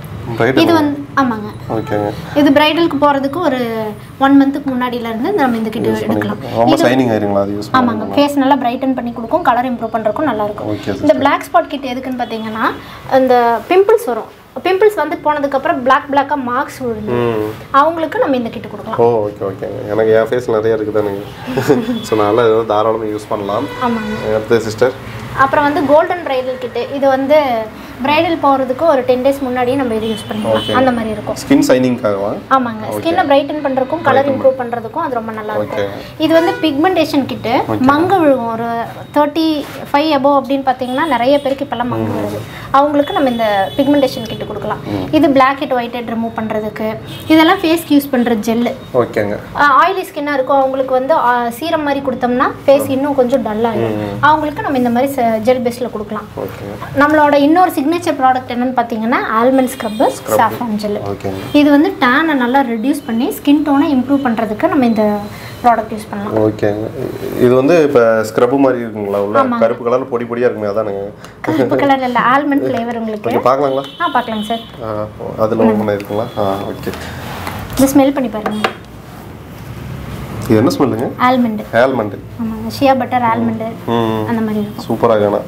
இது வந்து ஆமாங்க. ஓகேங்க. இது பிரைடலுக்கு போறதுக்கு ஒரு ஒன் மந்த்துக்கு முன்னாடில இருந்து நம்ம இந்த கிட் எடுக்கலாம். ரொம்ப ஷைனிங் ஆயிருங்களா அது யூஸ் ஆமாங்க. ஃபேஸ் நல்லா பிரைட்டன் பண்ணி கொடுக்கும், கலர் இம்ப்ரூவ் பண்றதுக்கும் நல்லா இருக்கும். இந்த பிளாக் ஸ்பாட் கிட் எதுக்குன்னு பார்த்தீங்கன்னா அந்த பிம்பிள்ஸ் வரும். பிம்பிள்ஸ் வந்து போனதுக்கு அப்புறம் பிளாக் பிளாக்கா மார்க்ஸ் விழுந்து அவங்களுக்கு நம்ம இந்த கிட் கொடுக்கலாம். ஓ, ஓகே ஓகே. எனக்கு என் ஃபேஸ் நிறைய இருக்குது தானுங்க. ஸோ நல்லா ஏதாவது தாராளமாக யூஸ் பண்ணலாம். ஆமாங்க. அடுத்த சிஸ்டர் அப்புறம் வந்து கோல்டன் பிரைடல் கிட். இது வந்து பிரைடல் போகிறதுக்கு ஒரு டென் டேஸ் முன்னாடியே நம்ம இது யூஸ் பண்ணிக்கலாம். அந்த மாதிரி இருக்கும். ஸ்கின் ஷைனிங்காகவா? ஆமாங்க. ஸ்கின்னை பிரைட்டன் பண்ணுறதுக்கும் கலர் இம்ப்ரூவ் பண்ணுறதுக்கும் அது ரொம்ப நல்லா இருக்கும். இது வந்து பிக்மெண்டேஷன் கிட்டு. மங்கு விழுகும் ஒரு தேர்ட்டி ஃபைவ் அபோவ் அப்படின்னு பார்த்தீங்கன்னா நிறைய பேருக்கு இப்போல்லாம் மங்கு விழுது. அவங்களுக்கு நம்ம இந்த பிக்மெண்டேஷன் கிட்டு கொடுக்கலாம். இது black head white head remove பண்ணுறதுக்கு. இதெல்லாம் ஃபேஸ்க்கு யூஸ் பண்ணுற ஜெல்லு. ஓகேங்க. ஆயிலி ஸ்கின்னாக இருக்கும் அவங்களுக்கு வந்து சீரம் மாதிரி கொடுத்தோம்னா ஃபேஸ் இன்னும் கொஞ்சம் டல்லாகிடும். அவங்களுக்கு நம்ம இந்த மாதிரி ஜெல் பேஸில் கொடுக்கலாம். நம்மளோட இன்னொரு சிக்னேச்சர் ப்ராடக்ட் என்னன்னு பார்த்தீங்கன்னா ஆல்மண்ட் ஸ்க்ரப்பர் சாஃப்ரான் ஜெல். இது வந்து டேனை நல்லா ரெடியூஸ் பண்ணி ஸ்கின் டோனை இம்ப்ரூவ் பண்ணுறதுக்கு நம்ம இந்த ப்ராடக்ட் யூஸ் பண்ணலாம். ஓகேங்க. இது வந்து இப்போ ஸ்க்ரப் மாதிரி இருக்குங்களா? உள்ள கருப்பு கலர்ல பொடி பொடியா இருக்குமே அதானங்க? கருப்பு கலர் இல்ல, ஆல்மண்ட் ஃப்ளேவர் உங்களுக்கு. ஓகே, பார்க்கலாங்களா? ஆ பார்க்கலாங்க சார். அதுல ஓபன் ஆயிருக்குங்களா? ஆ ஓகே. இது ஸ்மெல் பண்ணி பாருங்க. இது என்ன ஸ்மெல்லுங்க? ஆல்மண்ட். ஆல்மண்ட். ஆமாங்க. ஷியா பட்டர் ஆல்மண்ட் அந்த மாதிரி இருக்கும். சூப்பரா இருக்குண்ணா.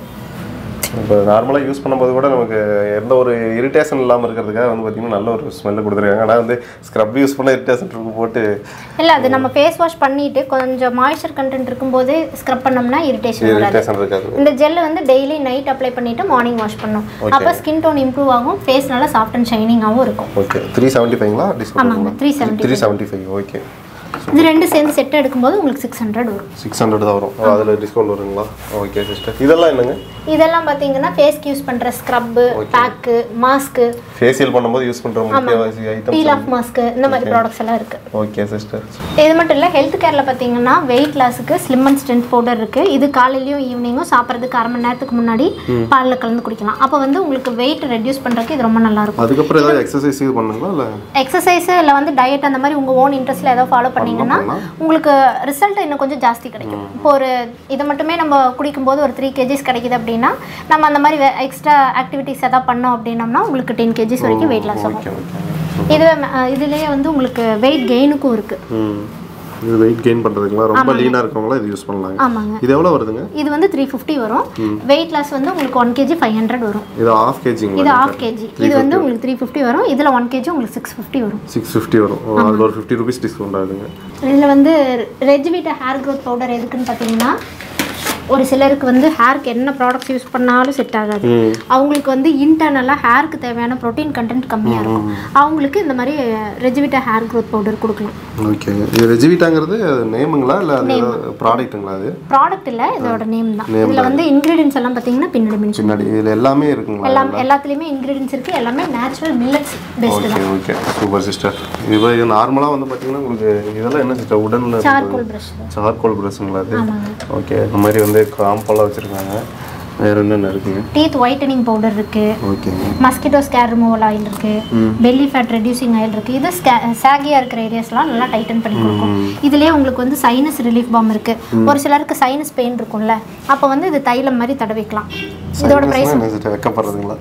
இப்போ நார்மலாக யூஸ் பண்ணும்போது கூட நமக்கு எந்த ஒரு இரிட்டேஷன் இல்லாமல் இருக்கிறதுக்காக வந்து பார்த்தீங்கன்னா நல்ல ஒரு ஸ்மெல்லு கொடுத்துருக்காங்க. ஆனால் வந்து ஸ்க்ரப் யூஸ் பண்ண இரிட்டேஷன் இருக்கும் போட்டு இல்லை, அது நம்ம ஃபேஸ் வாஷ் பண்ணிட்டு கொஞ்சம் மாய்ஸ்சர் கண்டென்ட் இருக்கும்போது ஸ்க்ரப் பண்ணோம்னா இரிட்டேஷன் இரிட்டேஷன் இருக்காது. இந்த ஜெல் வந்து டெய்லி நைட் அப்ளை பண்ணிட்டு மார்னிங் வாஷ் பண்ணணும். அப்போ ஸ்கின் டோன் இம்ப்ரூவ் ஆகும், ஃபேஸ் நல்லா சாஃப்ட் அண்ட் ஷைனிங்காகவும் இருக்கும். ஓகே. த்ரீ செவன்ட்டி ஃபைவ்ங்களா? ஆமாங்க. Three seventy three seventy five okay. இது ரெண்டு சேர்ந்து செட் எடுக்கும்போது உங்களுக்கு சிக்ஸ் ஹண்ட்ரட் வரும். சிக்ஸ் ஹண்ட்ரட் தான் வரும். அதில் டிஸ்கவுண்ட் வருங்களா? Okay sister. இதெல்லாம் என்னங்க? இதெல்லாம் பார்த்தீங்கன்னா ஃபேஸ்க்கு யூஸ் பண்ணுற ஸ்க்ரப்பு, பேக்கு, மாஸ்க்கு, ஃபேஷியல் பண்ணும்போது யூஸ் பண்ணுற முக்கியவாசி ஐட்டம்ஸ், பீல் ஆஃப் மாஸ்க்கு, இந்த மாதிரி ப்ராடக்ட்ஸ் எல்லாம் இருக்கு. Okay sister. இது மட்டும் இல்லை, ஹெல்த் கேரில் பார்த்தீங்கன்னா வெயிட் லாஸுக்கு ஸ்லிம் அண்ட் ஸ்ட்ரென்த் பவுடர் இருக்கு. இது காலையிலையும் ஈவினிங்கும் சாப்பிட்றதுக்கு அரை மணி நேரத்துக்கு முன்னாடி பாலில் கலந்து குடிக்கலாம். அப்போ வந்து உங்களுக்கு வெயிட் ரெடியூஸ் பண்ணுறதுக்கு இது ரொம்ப நல்லா இருக்கும். அதுக்கப்புறம் ஏதாவது எக்ஸசைஸ் பண்ணுங்களா? இல்லை எக்ஸசைஸ் இல்லை வந்து டயட் அந்த மாதிரி உங்கள் ஓன் இன்ட்ரெஸ்ட்டில் ஏதாவது ஃபாலோ பண்ணீங்கன்னா உங்களுக்கு ரிசல்ட் இன்னும் கொஞ்சம் ஜாஸ்தி கிடைக்கும். இப்போ ஒரு இதை மட்டுமே நம்ம குடிக்கும்போது ஒரு த்ரீ கேஜிஸ் கிடைக்குது அப்படின்னா நம்ம அந்த மாதிரி எக்ஸ்ட்ரா ஆக்டிவிட்டிஸ் எதாவது பண்ணோம் அப்படின்னோம்னா உங்களுக்கு டென் கேஜிஸ் வரைக்கும் வெயிட் லாஸ் ஆகும். இது இதுலேயே வந்து உங்களுக்கு வெயிட் கெயினுக்கும் இருக்குது. இது வெயிட் கெயின் பண்றதுங்களா? ரொம்ப லீனா இருக்கவங்களா இது யூஸ் பண்ணலாம். ஆமாங்க. இது எவ்வளவு வருதுங்க? இது வந்து த்ரீ ஃபிஃப்டி வரும். வெயிட் லாஸ் வந்து உங்களுக்கு ஒன் கேஜி ஃபைவ் ஹண்ட்ரட் வரும். இது ஹாஃப் கேஜிங்களா? இது ஹாஃப் கேஜி. இது வந்து உங்களுக்கு த்ரீ ஃபிஃப்டி வரும். இதுல ஒன் கேஜி உங்களுக்கு சிக்ஸ் ஃபிஃப்டி வரும். சிக்ஸ் ஃபிஃப்டி வரும். அதுல ஒரு ஃபிஃப்டி ருபீஸ் டிஸ்கவுண்ட் ஆகுதுங்க. இதுல வந்து ரெஜ்விட்டா ஹேர் க்ரோத் பவுடர் எதுக்குன்னு பார்த்தீங்கன்னா ஒரு சிலருக்கு வந்து ஹேருக்கு என்ன ப்ராடக்ட்ஸ் யூஸ் பண்ணாலும் செட் ஆகாது. அவங்களுக்கு வந்து இன்டர்னலாக ஹேருக்கு தேவையான ப்ரோட்டீன் கண்டென்ட் கம்மியாக இருக்கும். அவங்களுக்கு இந்த மாதிரி ரெஜ்விட்டா ஹேர் க்ரோத் பவுடர் கொடுக்கலாம். ஓகே. இது ரெஜ்விட்டாங்கிறது நேமுங்களா இல்லை அது ப்ராடக்ட்டுங்களா? அது ப்ராடக்ட் இல்லை, இதோட நேம் தான். இதில் வந்து இன்க்ரீடியன்ஸ் எல்லாம் பார்த்தீங்கன்னா பின்னாடி மென்ஷன் பின்னாடி இதில் எல்லாமே இருக்குங்களா? எல்லாம் எல்லாத்துலேயுமே இன்க்ரீடியன்ஸ் இருக்குது. எல்லாமே நேச்சுரல் மில்லட்ஸ் பேஸ்டு தான். Okay super sister. இப்போ இது நார்மலாக வந்து பார்த்தீங்கன்னா உங்களுக்கு இதெல்லாம் என்ன சிஸ்டர்? உடனில் சார்கோல் ப்ரஷ். சார்கோல் ப்ரஷ்ங்களா அது? ஓகே. இந்த மாதிரி வந்து காம்பெல்லாம் வச்சுருக்காங்க. வேற என்ன இருக்குங்க? டீத் ஒயிட்டனிங் பவுடர் இருக்கு. ஓகேங்க. மஸ்கிட்டோ ஸ்கேர் ரிமூவல் ஆயில் இருக்கு. பெல்லி ஃபேட் ரெடியூசிங் ஆயில் இருக்கு. இது சாகியா இருக்கிற ஏரியாஸ்லாம் நல்லா டைட்டன் பண்ணி கொடுக்கும். இதுலயே உங்களுக்கு வந்து சைனஸ் ரிலீஃப் பாம் இருக்கு. ஒரு சிலருக்கு சைனஸ் பெயின் இருக்கும்ல, அப்போ வந்து இது தைலம் மாதிரி தடவிக்கலாம். இதோட பிரைஸ் வெக்கப்படுறதுங்களா?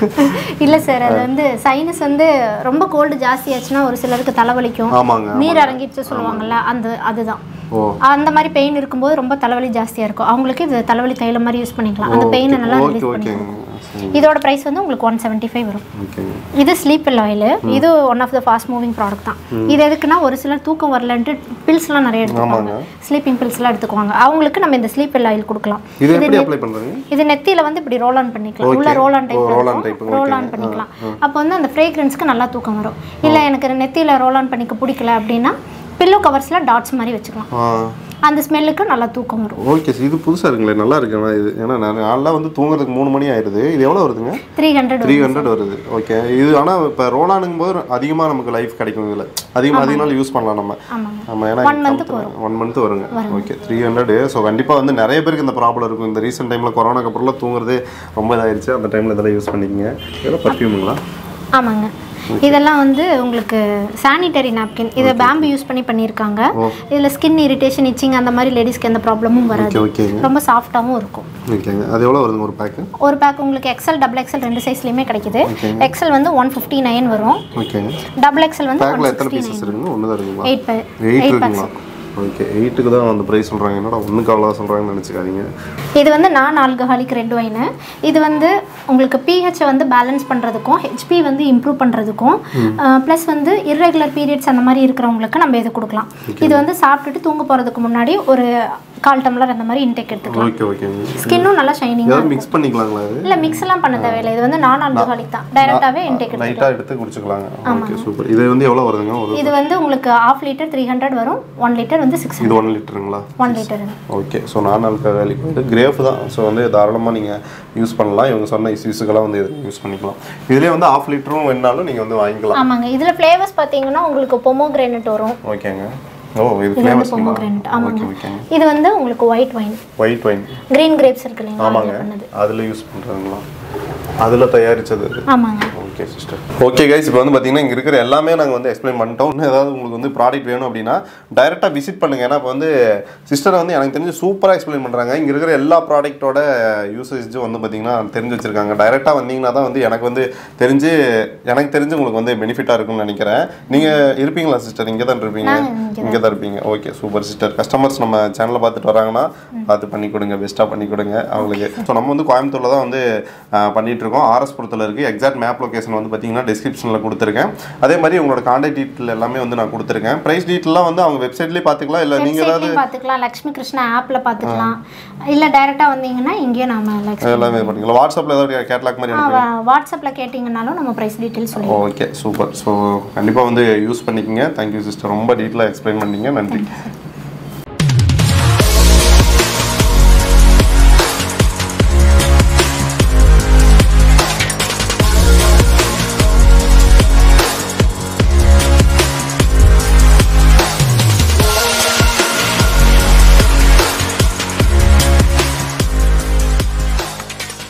இல்ல சார், அது வந்து சைனஸ் வந்து ரொம்ப கோல்டு ஜாஸ்தி ஆச்சுன்னா ஒரு சிலருக்கு தலைவலிக்கும், நீர் இறங்கிடுச்சு சொல்லுவாங்கல்ல, அந்த அதுதான். அந்த மாதிரி பெயின் இருக்கும்போது ரொம்ப தலைவலி ஜாஸ்தியா இருக்கும், அவங்களுக்கு இது தலைவலி தைலம் மாதிரி யூஸ் பண்ணிக்கலாம். அந்த பெயினை நல்லா ரிலீஸ் பண்ணிக்கலாம். இதோட பிரைஸ் வந்து உங்களுக்கு ஒன் செவன்ட்டி ஃபைவ் வரும். இது ஸ்லீப்வெல் ஆயில். இது one of the fast moving product தான். இது எதுக்குன்னா ஒரு சிலர் தூக்கம் வரலன்ட்டு பில்ஸ்லாம் நிறைய எடுத்துக்குவாங்க, ஸ்லீப்பிங் பில்ஸ்லாம் எடுத்துக்குவாங்க. அவங்களுக்கு நம்ம இந்த ஸ்லீப்வெல் ஆயில் கொடுக்கலாம். இது எப்படி அப்ளை பண்றீங்க? இது நெத்தியில வந்து இப்படி ரோல் ஆன் பண்ணிக்கலாம். உள்ள roll on type roll on பண்ணிக்கலாம். அப்போ வந்து அந்த ஃப்ரேக்ரன்ஸ்க்கு நல்லா தூக்கம் வரும். இல்லை எனக்கு நெத்தியில ரோல் ஆன் பண்ணிக்க பிடிக்கல அப்படின்னா பில்லோ கவர்ஸ்ல டாட்ஸ் மாதிரி வச்சுக்கலாம். அந்த ஸ்மெல்லுக்கு நல்லா தூக்கம் வரும். ஓகே, இது புதுசாக இருக்குங்களே, நல்லா இருக்குண்ணா இது. ஏன்னா நான் நான்லாம் வந்து தூங்குறதுக்கு மூணு மணி ஆயிடுது. இது எவ்வளோ வருதுங்க? த்ரீ ஹண்ட்ரட் த்ரீ ஹண்ட்ரட் வருது. ஓகே, இது ஆனால் இப்போ ரோலானுங்கும் போது அதிகமாக நமக்கு லைஃப் கிடைக்கும். இதில் அதிகமாக அதிக நாள் யூஸ் பண்ணலாம் நம்ம. நம்ம ஏன்னா ஒன் மந்த் வருங்க. Okay, three hundred. ஸோ கண்டிப்பாக வந்து நிறைய பேருக்கு இந்த ப்ராப்ளம் இருக்கும். இந்த ரீசெண்ட் டைமில் கொரோனாக்கு அப்புறம்லாம் தூங்குறதே ரொம்ப இதாகிடுச்சு. அந்த டைமில் இதெல்லாம் யூஸ் பண்ணிக்கங்க. இதெல்லாம் பர்ஃப்யூமுங்களா? ஆமாங்க. இதெல்லாம் வந்து உங்களுக்கு சானிட்டரி நாப்கின். இதை பேம்பு யூஸ் பண்ணி பண்ணியிருக்காங்க. இதில் ஸ்கின் இரிட்டேஷன், இச்சிங் அந்த மாதிரி லேடிஸ்க்கு எந்த ப்ராப்ளமும் வராது. ரொம்ப சாஃப்டாகவும் இருக்கும். ஓகேங்க. அது எவ்வளோ வருதுங்க ஒரு பேக்கு? ஒரு பேக் உங்களுக்கு எக்ஸல் டபுள் எக்ஸல் ரெண்டு சைஸ்லையுமே கிடைக்குது. எக்ஸல் வந்து ஒன் ஃபிஃப்டி நைன் வரும். ஓகேங்க. டபுள் எக்ஸல் வந்து எத்தனை பீசஸ் இருக்குங்க? ஒன்று தான் இருக்குங்களா? Eight pack. எயிட் இருக்குங்களா? ஓகே, எயிட்டுக்கு தான் அந்த ப்ரைஸ் சொல்கிறாங்க. என்னடா ஒன்றுக்கு அவ்வளோ சொல்கிறாங்கன்னு நினச்சிக்காதீங்க. இது வந்து நான் ஆல்கஹாலிக் ரெட் ஒயின். இது வந்து உங்களுக்கு பிஹெச்சை வந்து பேலன்ஸ் பண்ணுறதுக்கும் ஹெச்பி வந்து இம்ப்ரூவ் பண்ணுறதுக்கும் ப்ளஸ் வந்து இர்ரெகுலர் பீரியட்ஸ் அந்த மாதிரி இருக்கிறவங்களுக்கு நம்ம இது கொடுக்கலாம். இது வந்து சாப்பிட்டுட்டு தூங்க போகிறதுக்கு முன்னாடி ஒரு கால் டம்ளர் அந்த மாதிரி இன்டேக் எடுத்துக்கலாம். Okay okay. ஸ்கின்னும் நல்லா ஷைனிங்காக மிக்ஸ் பண்ணிக்கலாங்களா? இது இல்லை, மிக்ஸ் எல்லாம் பண்ண தேவையில்லை. இது வந்து நான் ஆல்கஹாலிக் தான். டைரெக்டாகவே இன்டேக் லைட்டாக எடுத்து குடிச்சுக்கலாங்க. Okay, super. இது வந்து எவ்வளோ வருதுங்க? இது வந்து உங்களுக்கு ஹாஃப் லிட்டர் த்ரீ ஹண்ட்ரட் வரும். ஒன் லிட்டர் வந்து சிக்ஸ். இது ஒன் லிட்டருங்களா? One litre. Okay. So non alcoholic வந்து கிரேஃப் தான். ஸோ வந்து தாராளமாக நீங்கள் யூஸ் பண்ணலாம். இவங்க சொன்ன இஷ்யூஸுக்கெல்லாம் வந்து யூஸ் பண்ணிக்கலாம். இதுலேயே வந்து ஹாஃப் லிட்டரும் வேணாலும் நீங்கள் வந்து வாங்கிக்கலாம். ஆமாங்க. இதில் ஃப்ளேவர்ஸ் பார்த்தீங்கன்னா உங்களுக்கு பொமோகிரானட் வரும். ஓகேங்க. ஓ, இது ஃப்ளேவர்ஸ் பொமோகிரானட். ஆமாங்க. இது வந்து உங்களுக்கு white wine. White wine. Green grapes இருக்கு இல்லையா? ஆமாங்க. அதில் யூஸ் பண்ணுறாங்களா? அதில் தயாரித்தது. ஆமாங்க. Okay sister. ஓகே கைஸ், இப்போ வந்து பார்த்தீங்கன்னா இங்கே இருக்கிற எல்லாமே நாங்கள் வந்து எக்ஸ்பிளைன் பண்ணிட்டோம். இன்னும் ஏதாவது உங்களுக்கு வந்து ப்ராடக்ட் வேணும் அப்படின்னா டைரெக்டாக விசிட் பண்ணுங்கள். ஏன்னா இப்போ வந்து சிஸ்டரை வந்து எனக்கு தெரிஞ்சு சூப்பராக எக்ஸ்பிளைன் பண்ணுறாங்க. இங்கே இருக்கிற எல்லா ப்ராடக்ட்டோட யூசேஜும் வந்து பார்த்தீங்கன்னா தெரிஞ்சு வச்சுருக்காங்க. டைரெக்டாக வந்தீங்கன்னா தான் வந்து எனக்கு வந்து தெரிஞ்சு எனக்கு தெரிஞ்சு உங்களுக்கு வந்து பெனிஃபிட்டாக இருக்கும்னு நினைக்கிறேன். நீங்கள் இருப்பீங்களா சிஸ்டர்? இங்கே தான் இருப்பீங்க? இங்கே தான் இருப்பீங்க. Okay, super sister. கஸ்டமர்ஸ் நம்ம சேனலை பார்த்துட்டு வராங்கன்னா பார்த்து பண்ணி கொடுங்க, பெஸ்ட்டாக பண்ணி கொடுங்க அவங்களுக்கு. ஸோ நம்ம வந்து கோயம்புத்தூரில் தான் வந்து பண்ணிட்டு இருக்கோம். ஆர்எஸ்புரத்தில் இருக்குது. எக்ஸாக்ட் மேப் லொகேஷன் வந்து பார்த்தீங்கன்னா டிஸ்கிரிப்ஷனில் கொடுத்துருக்கேன். அதே மாதிரி உங்களோட கான்டாக்ட் டீட்டெயில் எல்லாமே வந்து நான் கொடுத்துருக்கேன். ப்ரைஸ் டீட்டெயிலாம் வந்து அவங்க வெப்சைட்லேயே பார்த்துக்கலாம். இல்லை நீங்கள் ஏதாவது பார்த்துக்கலாம், லக்ஷ்மி கிருஷ்ணா ஆப்பில் பார்த்துக்கலாம். இல்லை டைரெக்டாக வந்தீங்கன்னா இங்கேயே நம்ம எல்லாமே பண்ணிக்கலாம். வாட்ஸ்அப்பில் ஏதாவது கேட்லாக் மாதிரி அனுப்புங்க. வாட்ஸ்அப்பில் கேட்டிங்கனாலும் நம்ம ப்ரைஸ் டீட்டெயில் சொல்லுவோம். Okay, super. ஸோ கண்டிப்பாக வந்து யூஸ் பண்ணிக்கோங்க. Thank you sister. ரொம்ப டீட்டெயிலாக எக்ஸ்பிளைன் பண்ணிங்க. நன்றி.